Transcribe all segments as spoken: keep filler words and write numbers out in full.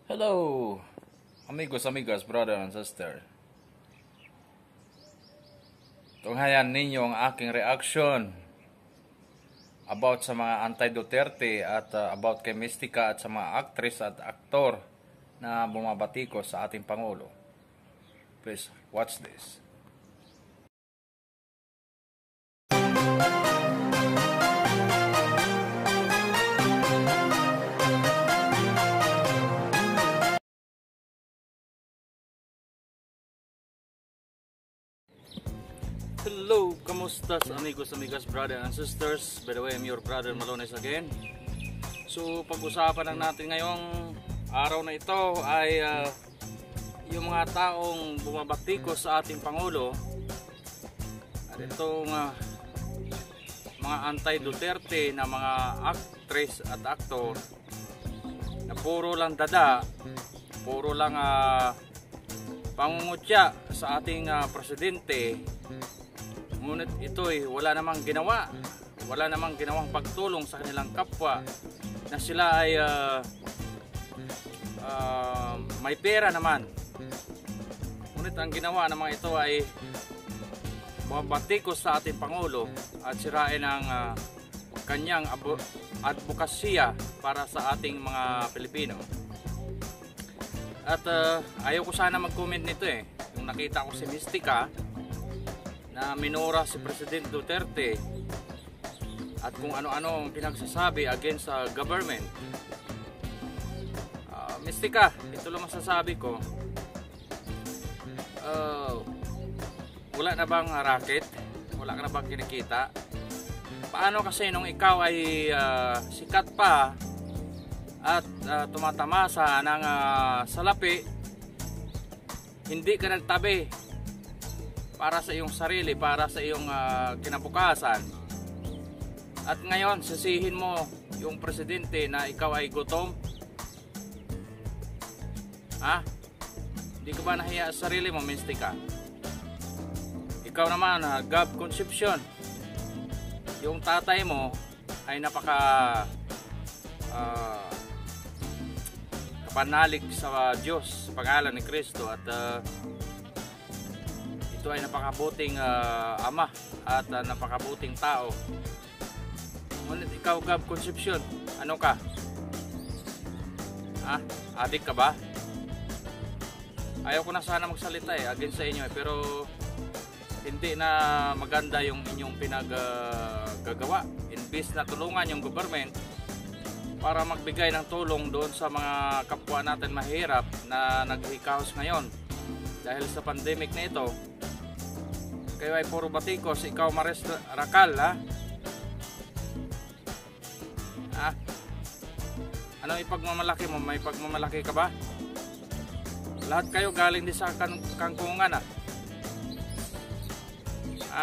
Hello, amigos, amigas, brother and sister. Tunghayan ninyo ang aking reaction about sa mga anti-Duterte at uh, about kay Mystica at sa mga actress at aktor na bumabatikos sa ating Pangulo. Please watch this. Hello, kamusta amigos, amigas, brother and sisters? By the way, I'm your brother Malones again. So, pag-usapan lang natin ngayong araw na ito ay uh, yung mga taong bumabatikos sa ating Pangulo at itong uh, mga anti-Duterte na mga actress at aktor na puro lang dada, puro lang uh, pangungutya sa ating uh, presidente. Ngunit ito eh, wala namang ginawa, wala namang ginawang pagtulong sa kanilang kapwa na sila ay uh, uh, may pera naman. Ngunit ang ginawa ng mga ito ay bumabatikos sa ating Pangulo at sirain ang uh, kanyang advokasya para sa ating mga Pilipino. At uh, ayaw ko sana mag-comment nito eh. Yung nakita ko si Mystica na minura si President Duterte at kung ano-ano ang pinagsasabi against sa government. uh, Mystica, ito lang masasabi ko. uh, wala na bang racket? Wala ka na bang kinikita? Paano kasi nung ikaw ay uh, sikat pa at uh, tumatamasa ng uh, salapi, hindi ka nagtabi para sa iyong sarili, para sa iyong uh, kinabukasan, at ngayon sisihin mo yung presidente na ikaw ay gutom? Ha? Hindi ka ba nahiya sa sarili mo, Mystica? Ikaw naman, uh, Gab Concepcion, yung tatay mo ay napaka uh, kapanalig sa Diyos sa pangalan ni Kristo at uh, ito ay napakabuting uh, ama at uh, napakabuting tao. Ngunit ikaw, Gab Concepcion, ano ka? Ha? Adik ka ba? Ayaw ko na sana magsalita eh against sa inyo eh, pero hindi na maganda yung inyong pinaggagawa. Uh, Imbis na tulungan yung government para magbigay ng tulong doon sa mga kapwa natin mahirap na naghihikahos ngayon dahil sa pandemic na ito, kayo ay puro batikos. Ikaw, Maris Racal, ha? Ha? Ano ipagmamalaki mo? May pagmamalaki ka ba? Lahat kayo galing din sa kan kangkungan, ha? Ha?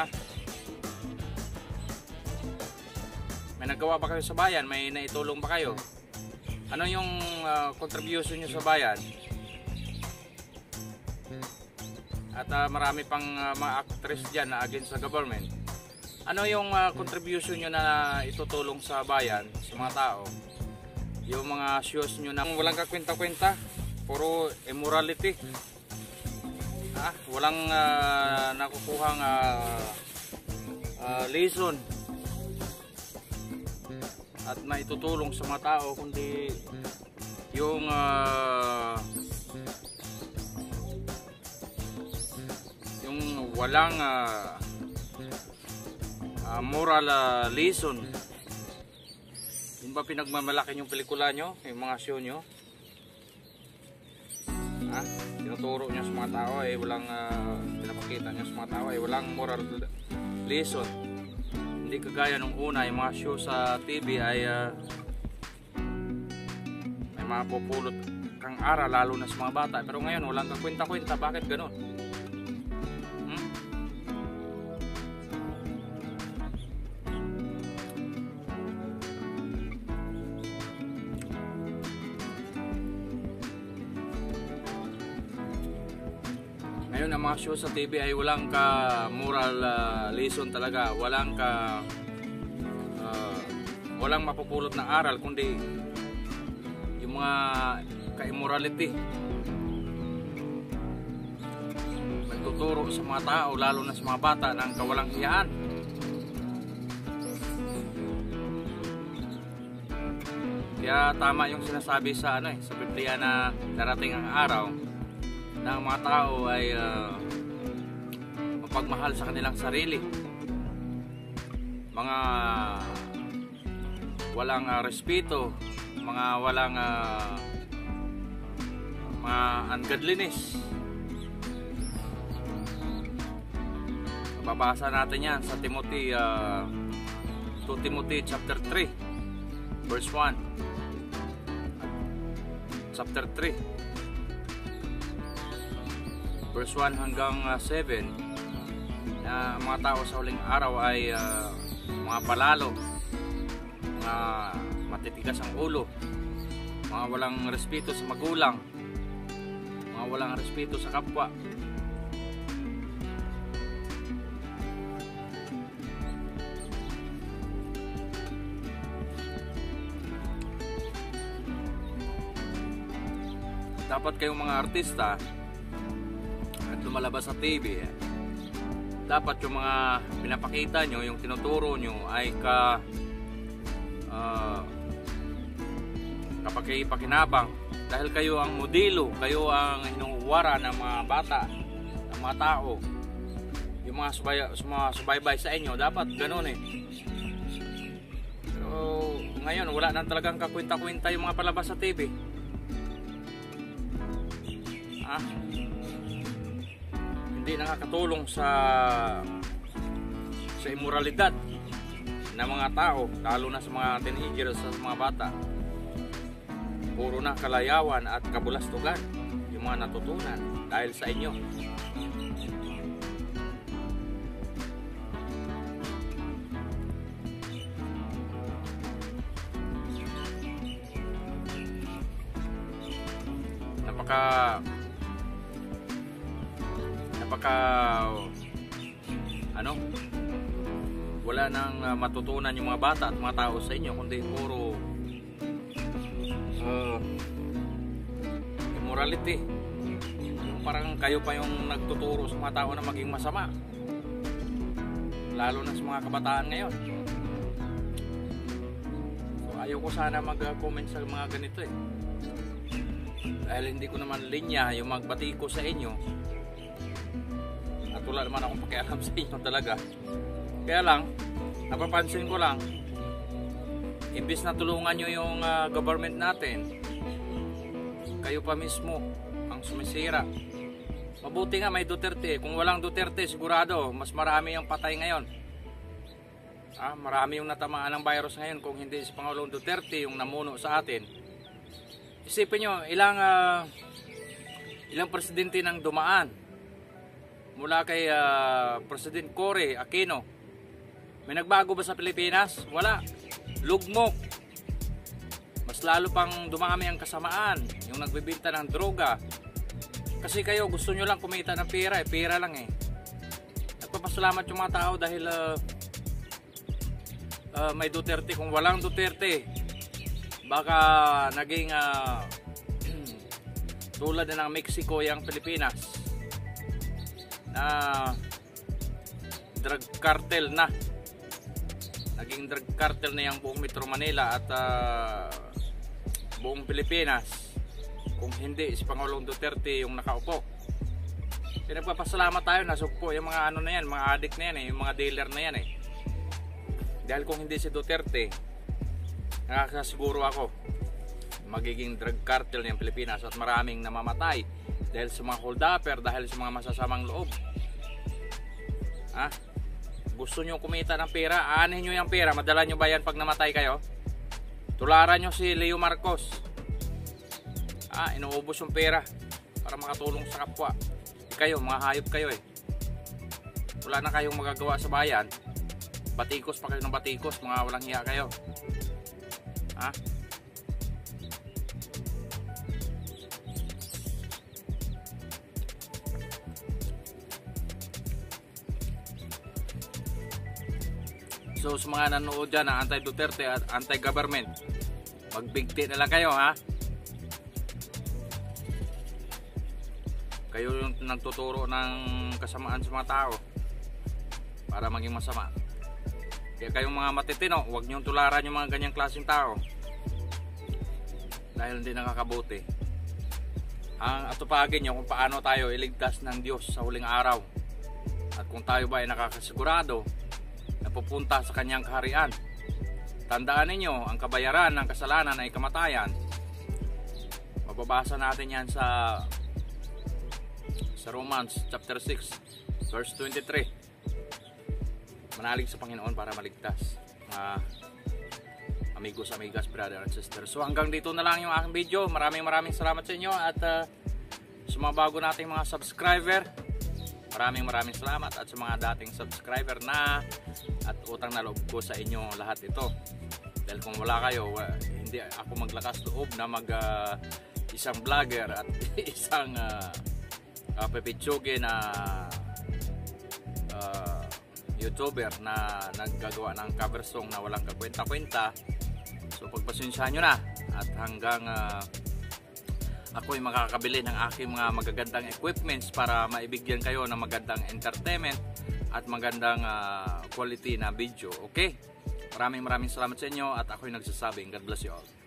May nagawa ba kayo sa bayan? May naitulong ba kayo? Ano yung uh, contribution nyo sa bayan? At uh, marami pang uh, mga actress dyan na against sa government. Ano yung uh, contribution nyo na itutulong sa bayan, sa mga tao? Yung mga shows nyo na walang kakwenta-kwenta, puro immorality, ah, walang uh, nakukuhang uh, uh, lesson at maitutulong sa mga tao, kundi yung uh, walang uh, uh, moral uh, lesson. Yung ba pinagmamalaki yung pelikula nyo, yung mga show nyo? Ha? Tinuturo nyo sa mga tao eh walang uh, pinapakita nyo sa mga tao eh walang moral lesson. Hindi kagaya nung una, yung mga show sa T V ay uh, may mga pupulot kang aral lalo na sa mga bata, pero ngayon walang kakwenta-kwenta. Bakit ganun? Ngayon ang mga show sa T V ay walang ka moral uh, lesson talaga, walang ka uh, walang mapupulot na aral, kundi yung mga ka-immorality. Nagtuturo sa mga tao, lalo na sa mga bata, ng kawalang hiyaan. Kaya tama yung sinasabi sa ano eh, sa Biblia na darating ang araw na ang mga tao ay uh, mapagmahal sa kanilang sarili. Mga walang uh, respeto, mga walang uh, mga ungodliness. Babasa natin yan sa Timothy, uh, two Timothy chapter three verse one. Chapter three verse one hanggang uh, seven, na uh, mga tao sa huling araw ay uh, mga palalo, mga matitigas ang ulo, mga walang respeto sa magulang, mga walang respeto sa kapwa. Dapat kayong mga artista at lumalabas sa T V, dapat yung mga pinapakita nyo, yung tinuturo nyo ay ka uh, kapaki-pakinabang, dahil kayo ang modelo, kayo ang hinuwara ng mga bata, ng mga tao, yung mga subay, subaybay sa inyo. Dapat ganun eh. Pero ngayon wala na talagang kakwenta-kwenta yung mga palabas sa T V. Ah, hindi nakakatulong sa sa immoralidad ng mga tao, lalo na sa mga teenagers, sa mga bata. Puro na kalayawan at kabulastugan yung mga natutunan dahil sa inyo. Napaka napaka ano, wala nang uh, matutunan yung mga bata at mga tao sa inyo, kundi puro uh, immorality. Yung parang kayo pa yung nagtuturo sa mga tao na maging masama, lalo na sa mga kabataan ngayon. So ayaw ko sana mag-comment sa mga ganito eh, dahil hindi ko naman linya yung magbati ko sa inyo. At wala naman akong pakialam sa inyo talaga. Kaya lang, napapansin ko lang, imbis na tulungan nyo yung uh, government natin, kayo pa mismo ang sumisira. Mabuti nga may Duterte. Kung walang Duterte, sigurado mas marami ang patay ngayon. Ah, marami yung natamaan ng virus ngayon kung hindi si Pangulong Duterte yung namuno sa atin. Isipin nyo, ilang uh, ilang presidente nang dumaan mula kay uh, President Cory Aquino. May nagbago ba sa Pilipinas? Wala. Lugmok. Mas lalo pang dumami ang kasamaan, yung nagbebenta ng droga. Kasi kayo gusto nyo lang kumita ng pera, eh, pera lang eh. Nagpapasalamat yung mga tao dahil uh, uh, may Duterte. Kung walang Duterte, baka naging uh, tulad na ng Mexico yung Pilipinas, na drug cartel na. Naging drug cartel na yung buong Metro Manila at uh, buong Pilipinas kung hindi si Pangulong Duterte yung nakaupo. Kaya nagpapasalamat tayo, nasugpo yung mga ano na yan, mga addict na yan eh, yung mga dealer na yan eh. Dahil kung hindi si Duterte, nakakasiguro ako magiging drug cartel ng Pilipinas at maraming namamatay dahil sa mga hold-upper, dahil sa mga masasamang loob. Ha? Gusto nyo kumita ng pera, aanhin nyo yung pera, madala nyo ba yan pag namatay kayo? Tularan nyo si Leo Marcos. Ah, inuubos yung pera para makatulong sa kapwa. Kayo, mga hayop kayo eh. Wala na kayong magagawa sa bayan. Batikos pa kayo ng batikos, mga walang hiya kayo. Ha? So sa mga nanood dyan na anti-Duterte at anti-government, magbigti na lang kayo ha. Kayo yung nagtuturo ng kasamaan sa mga tao para maging masama. Kaya kayong mga matitino, huwag niyong tularan yung mga ganyang klaseng tao dahil hindi nakakabuti. Ang atupagin nyo kung paano tayo iligtas ng Diyos sa huling araw at kung tayo ba ay nakakasigurado na pupunta sa kanyang kaharian. Tandaan ninyo, ang kabayaran ng kasalanan ay kamatayan. Mababasa natin yan sa sa Romans chapter six verse twenty-three. Manalig sa Panginoon para maligtas, mga amigos, amigas, brother and sister. So hanggang dito na lang yung aking video. Maraming maraming salamat sa inyo at uh, sa mga bago nating mga subscriber, maraming maraming salamat, at sa mga dating subscriber na at utang na loob ko sa inyo lahat ito. Dahil kung wala kayo, uh, hindi ako maglakas loob na mag uh, isang vlogger at isang uh, uh, pepitsuge na uh, YouTuber na naggagawa ng cover song na walang kakwenta-kwenta. So pagpasensyahan nyo na at hanggang uh, ako'y makakabili ng aking mga magagandang equipments para maibigyan kayo ng magandang entertainment at magandang uh, quality na video. Okay? Maraming maraming salamat sa inyo at ako'y nagsasabing God bless you all.